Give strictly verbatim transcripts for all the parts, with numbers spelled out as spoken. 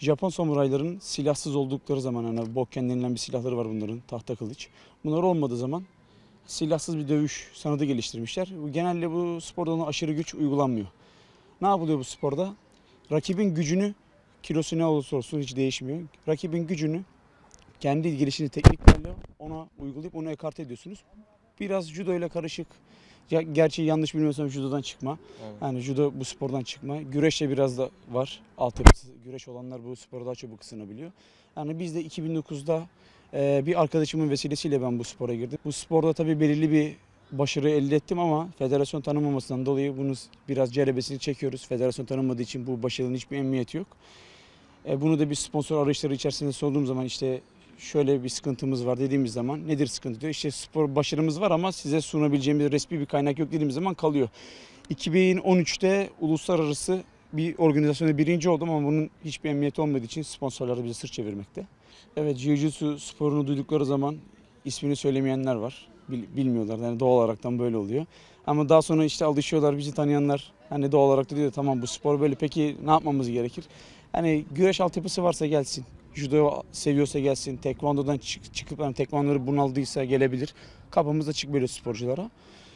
Japon samurayların silahsız oldukları zaman, hani bokken denilen bir silahları var bunların, tahta kılıç. Bunlar olmadığı zaman silahsız bir dövüş sanatı geliştirmişler. Genelde bu sporda ona aşırı güç uygulanmıyor. Ne yapılıyor bu sporda? Rakibin gücünü, kilosu ne olursa olsun hiç değişmiyor. Rakibin gücünü kendi gelişini tekniklerle ona uygulayıp onu ekarte ediyorsunuz. Biraz judo ile karışık. Ya, gerçi yanlış bilmiyorsam judodan çıkma. Evet. Yani judo bu spordan çıkma. Güreşte biraz da var. Altyapısı. Güreş olanlar bu spora daha çabuk ısınabiliyor. Yani biz de iki bin dokuzda e, bir arkadaşımın vesilesiyle ben bu spora girdim. Bu sporda tabii belirli bir başarı elde ettim ama federasyon tanımamasından dolayı bunu biraz cerebesini çekiyoruz. Federasyon tanımadığı için bu başarının hiçbir emniyeti yok. E, bunu da bir sponsor arayışları içerisinde sorduğum zaman işte şöyle bir sıkıntımız var dediğimiz zaman nedir sıkıntı diyor. İşte spor başarımız var ama size sunabileceğimiz resmi bir kaynak yok dediğimiz zaman kalıyor. iki bin on üçte uluslararası bir organizasyonda birinci oldum ama bunun hiçbir emniyeti olmadığı için sponsorlar bize sırt çevirmekte. Evet, Jiu-Jitsu sporunu duydukları zaman ismini söylemeyenler var. Bilmiyorlar, yani doğal olaraktan böyle oluyor. Ama daha sonra işte alışıyorlar, bizi tanıyanlar hani doğal olarak da diyor tamam bu spor böyle, peki ne yapmamız gerekir? Hani güreş altyapısı varsa gelsin. Judo seviyorsa gelsin. Tekvando'dan çık, çıkıp yani tekvandoları bunaldıysa gelebilir. Kapımız açık böyle sporculara.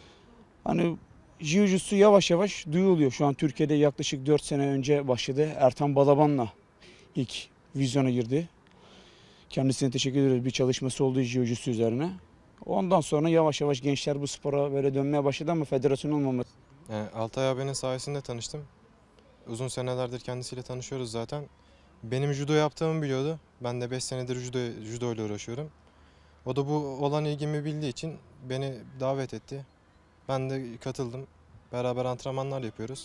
Hani Jiu-Jitsu yavaş yavaş duyuluyor. Şu an Türkiye'de yaklaşık dört sene önce başladı. Ertan Balaban'la ilk vizyona girdi. Kendisine teşekkür ederiz. Bir çalışması oldu Jiu-Jitsu üzerine. Ondan sonra yavaş yavaş gençler bu spora böyle dönmeye başladı ama federasyon olmaması. Yani Altay abinin sayesinde tanıştım. Uzun senelerdir kendisiyle tanışıyoruz zaten. Benim judo yaptığımı biliyordu. Ben de beş senedir judo, judo ile uğraşıyorum. O da bu olan ilgimi bildiği için beni davet etti. Ben de katıldım. Beraber antrenmanlar yapıyoruz.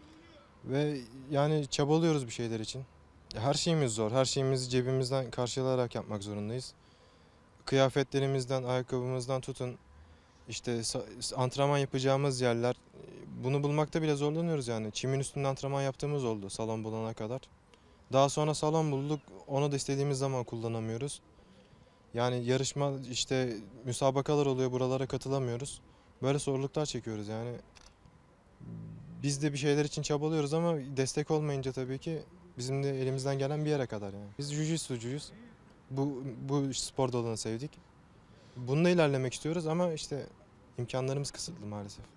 Ve yani çabalıyoruz bir şeyler için. Her şeyimiz zor. Her şeyimizi cebimizden karşılayarak yapmak zorundayız. Kıyafetlerimizden, ayakkabımızdan tutun. İşte antrenman yapacağımız yerler. Bunu bulmakta bile zorlanıyoruz yani. Çimin üstünde antrenman yaptığımız oldu salon bulana kadar. Daha sonra salon bulduk. Onu da istediğimiz zaman kullanamıyoruz. Yani yarışma işte müsabakalar oluyor. Buralara katılamıyoruz. Böyle zorluklar çekiyoruz yani. Biz de bir şeyler için çabalıyoruz ama destek olmayınca tabii ki bizim de elimizden gelen bir yere kadar yani. Biz jiu-jitsu'cuyuz. Bu, bu spor dalını sevdik. Bununla ilerlemek istiyoruz ama işte imkanlarımız kısıtlı maalesef.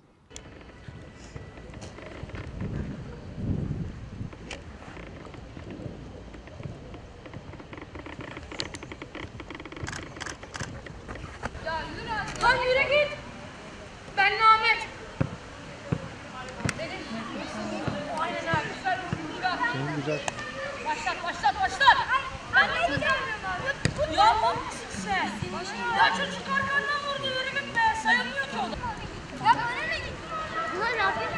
Lan yürü git. Ben Ahmet. Aynen abi. Senin güzel. Başlat başlat başlat. Ben ne diyeceğim? Ya mal mısın sen? Ya çocuk arkandan vurdu, yürü git be. Sayılmıyor ki o da. Ya böyle mi git? Ulan Rabbim.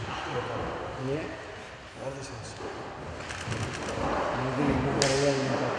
Niye? Neredesiniz? Ne bileyim, bu paralar mı?